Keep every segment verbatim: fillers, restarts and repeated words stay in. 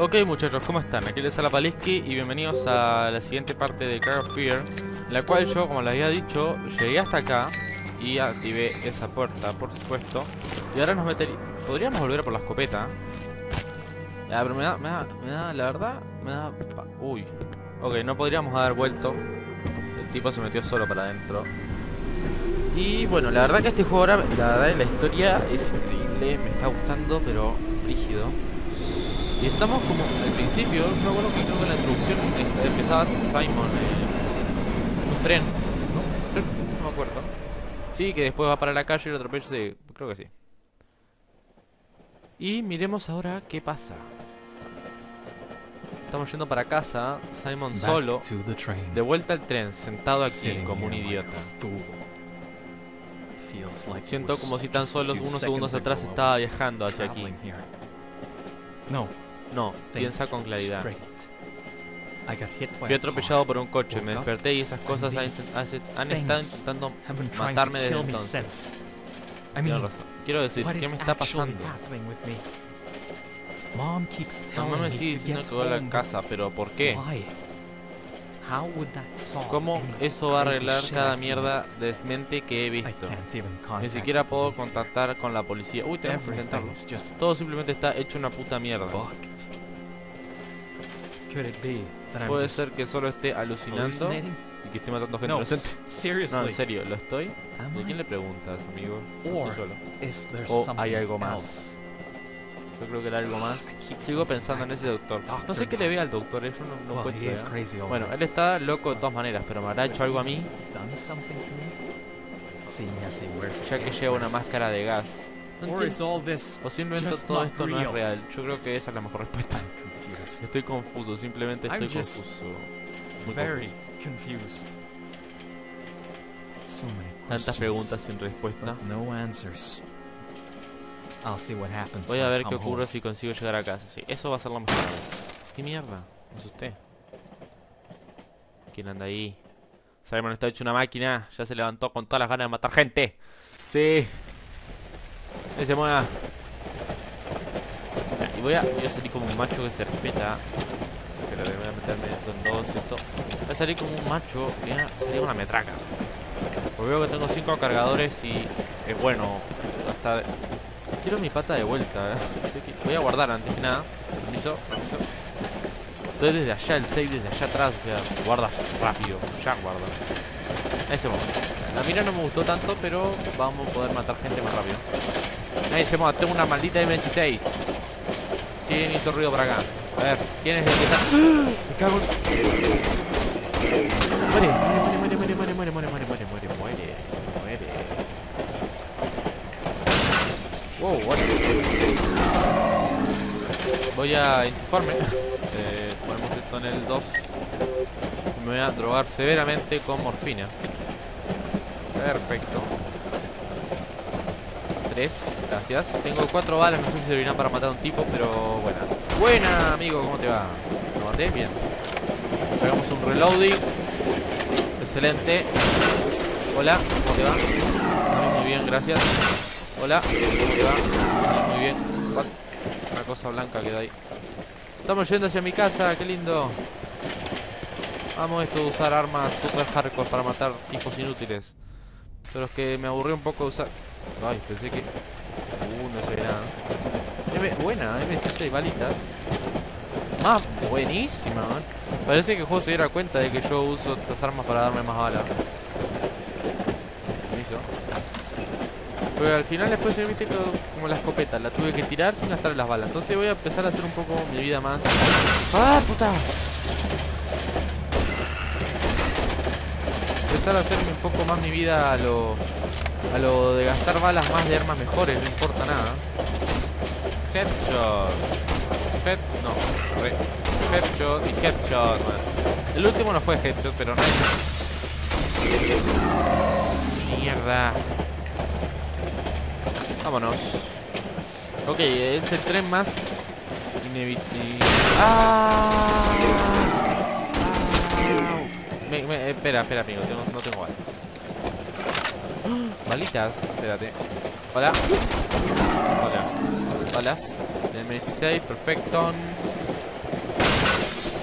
Ok muchachos, ¿cómo están? Aquí les habla Palisky y bienvenidos a la siguiente parte de Cry of Fear, en la cual yo, como les había dicho, llegué hasta acá y activé esa puerta, por supuesto. Y ahora nos meteríamos... Podríamos volver por la escopeta. Ah, pero me da, me da, me da, la verdad, me da... Uy. Ok, no podríamos haber vuelto. El tipo se metió solo para adentro. Y bueno, la verdad que este juego ahora, la verdad la historia es increíble, me está gustando, pero rígido. Y estamos como al principio, yo me acuerdo que creo que en la introducción empezaba Simon en un tren, ¿no? ¿Sí? No me acuerdo. Sí, que después va para la calle y lo atropella, sí, creo que sí. Y miremos ahora qué pasa. Estamos yendo para casa, Simon solo, de vuelta al tren, sentado aquí como un idiota. Siento como si tan solo unos segundos atrás estaba viajando hacia aquí. No, No, piensa con claridad. Fui atropellado por un coche, me desperté y esas cosas han, han estado intentando matarme desde entonces. Tienes razón. Quiero decir, ¿qué me está pasando? Mamá me sigue diciendo que voy a la casa, pero ¿por qué? ¿Cómo eso va a arreglar cada mierda desmente que he visto? Ni siquiera puedo contactar con la policía. Uy, tenemos que intentarlo. Todo simplemente está hecho una puta mierda. Puede ser que solo esté alucinando y que esté matando gente inocente. No, en serio, ¿lo estoy? ¿De quién le preguntas, amigo? No estoy solo. ¿O hay algo más? Yo creo que era algo más. Sigo pensando en ese doctor. No sé qué le ve al doctor, eso no, no encuentro. Bueno, él está loco de todas maneras, pero ¿me habrá hecho algo a mí? Ya que lleva una máscara de gas. No o simplemente todo esto no es real. Yo creo que esa es la mejor respuesta. Estoy confuso, simplemente estoy confuso. Muy confuso. Tantas preguntas sin respuesta. Voy a ver qué ocurre si consigo llegar a casa. Sí, eso va a ser lo mejor. ¿Qué mierda? Me asusté. ¿Quién anda ahí? Simon está hecho una máquina. Ya se levantó con todas las ganas de matar gente. Sí. Ese mona. Y voy a, voy a salir como un macho que se respeta. Pero voy a meterme esto en dos esto. Voy a salir como un macho. Voy a salir con una metraca. Porque veo que tengo cinco cargadores y es bueno. Hasta... Quiero mi pata de vuelta, ¿eh? Así que voy a guardar antes que nada. Permiso, permiso. Estoy desde allá, el save desde allá atrás. O sea, guarda rápido. Ya guarda. Ese momento. La mira no me gustó tanto, pero vamos a poder matar gente más rápido. Ahí se moda, tengo una maldita eme dieciséis. ¿Quién hizo ruido por acá? A ver, ¿quién es el que está? Me cago en... Muere, muere, muere, muere, muere, muere, muere, muere, muere, muere, muere, muere. Wow, bueno. Voy a informe. Eh, ponemos esto en el dos. Me voy a drogar severamente con morfina. Perfecto. Tres, gracias. Tengo cuatro balas, no sé si servirán para matar a un tipo, pero buena. Buena, amigo, ¿cómo te va? ¿Lo maté? Bien. Pegamos un reloading. Excelente. Hola, ¿cómo te va? Muy bien, gracias. Hola, ¿cómo te va? Muy bien. Una cosa blanca queda ahí. Estamos yendo hacia mi casa, qué lindo. Amo esto de usar armas super hardcore para matar tipos inútiles. Pero es que me aburrió un poco usar... Ay, pensé que... Uh, no sé nada. M... Buena, eme siete y balitas. Ah, buenísima, man. Parece que el juego se diera cuenta de que yo uso estas armas para darme más balas. Permiso. Pero al final después se me viste como la escopeta. La tuve que tirar sin gastar las balas. Entonces voy a empezar a hacer un poco mi vida más... ¡Ah, puta! Empezar a hacerme un poco más mi vida a lo... A lo de gastar balas más de armas mejores. No importa nada. Headshot. Head... No. Re... Headshot y headshot, man. El último no fue headshot, pero no es... Mierda. Vámonos. Ok, es el tren más inevitable. ¡Ah! Me, me, espera, espera, amigo, tengo, no tengo balas. Balitas, espérate. Hola. Hola. Balas. eme dieciséis, perfecto.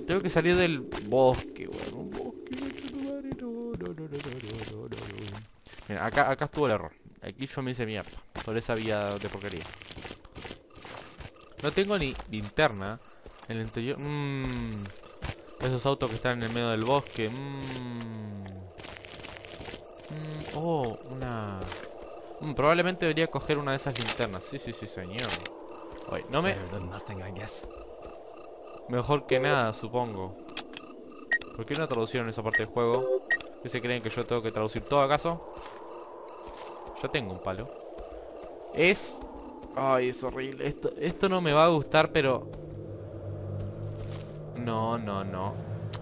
Tengo que salir del bosque, weón. Un bosque. No, no, no, no, no, no, no, no. Mira, acá, acá estuvo el error. Aquí yo me hice mierda. Por esa vía de porquería. No tengo ni linterna. En el interior. Mmm. Esos autos que están en el medio del bosque. Mmm. Mm, oh, una... Mm, probablemente debería coger una de esas linternas. Sí, sí, sí, señor. Oye, no me... Mejor que nada, supongo. ¿Por qué no traducieron esa parte del juego? ¿Qué se creen que yo tengo que traducir todo acaso? Yo tengo un palo. Es... Ay, es horrible. Esto, esto no me va a gustar, pero... No, no, no.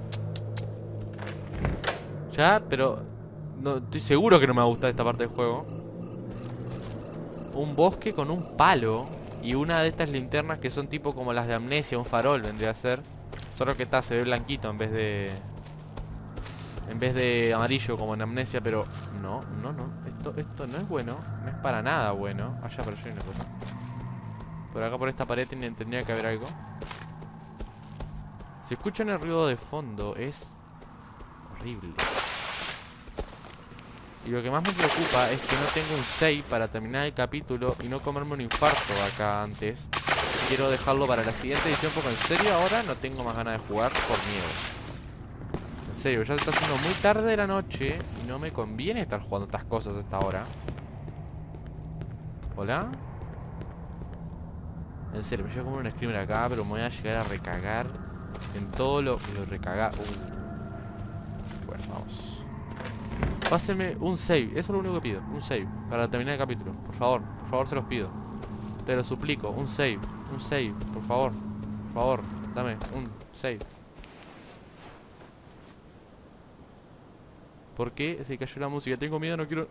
Ya, pero... No, estoy seguro que no me va a gustar esta parte del juego. Un bosque con un palo. Y una de estas linternas que son tipo como las de Amnesia, un farol vendría a ser. Solo que está, se ve blanquito en vez de... En vez de amarillo como en Amnesia, pero... No, no, no. Esto, esto no es bueno. No es para nada bueno. Allá, pero yo hay una cosa. Por acá por esta pared tendría que haber algo. Si escuchan el ruido de fondo, es... horrible. Y lo que más me preocupa es que no tengo un save para terminar el capítulo y no comerme un infarto acá antes. Quiero dejarlo para la siguiente edición porque en serio ahora no tengo más ganas de jugar por miedo. En serio, ya se está haciendo muy tarde de la noche y no me conviene estar jugando estas cosas hasta ahora. ¿Hola? En serio, me llevo como un screamer acá, pero me voy a llegar a recagar en todo lo... lo recagar... Uh. Bueno, vamos. Pásenme un save, eso es lo único que pido. Un save, para terminar el capítulo. Por favor, por favor se los pido. Te lo suplico, un save. Un save, por favor. Por favor, dame un save. ¿Por qué se cayó la música? Tengo miedo, no quiero...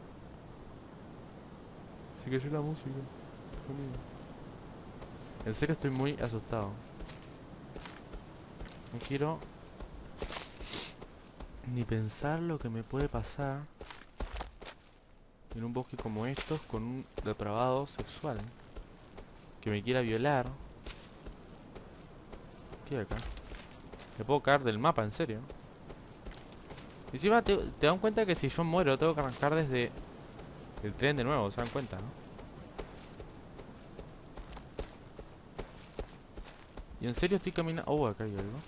Se cayó la música. Tengo miedo. En serio estoy muy asustado. No quiero... ni pensar lo que me puede pasar en un bosque como estos con un depravado sexual que me quiera violar. ¿Qué hay acá? Me puedo caer del mapa, en serio. Y encima te, te dan cuenta que si yo muero tengo que arrancar desde el tren de nuevo, se dan cuenta, ¿no? Y en serio estoy caminando... Oh, acá hay algo.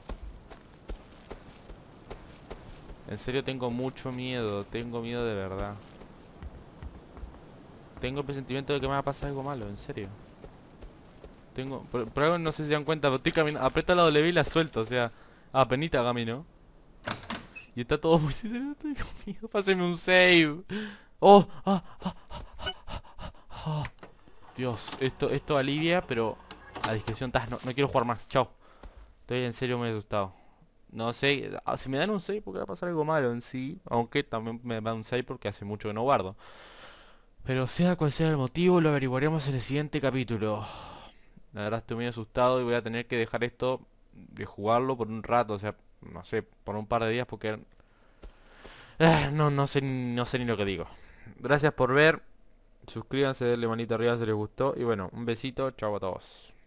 En serio tengo mucho miedo, tengo miedo de verdad. Tengo el presentimiento de que me va a pasar algo malo, en serio. Tengo... Por, por algo no sé si se dan cuenta, pero estoy caminando... Aprieta la W y la suelto, o sea... Ah, penita camino. Y está todo muy... Tengo miedo, pásenme un save. Oh, ah, ah, ah, ah, ah, ah. Dios, esto, esto alivia, pero... A discreción, tas, no, no quiero jugar más, chao. Estoy en serio muy asustado. No sé, si me dan un save porque va a pasar algo malo en sí. Aunque también me dan un save porque hace mucho que no guardo. Pero sea cual sea el motivo, lo averiguaremos en el siguiente capítulo. La verdad estoy muy asustado y voy a tener que dejar esto de jugarlo por un rato. O sea, no sé, por un par de días porque... Ah, no, no sé, no sé ni lo que digo. Gracias por ver. Suscríbanse, denle manito arriba si les gustó. Y bueno, un besito, chao a todos.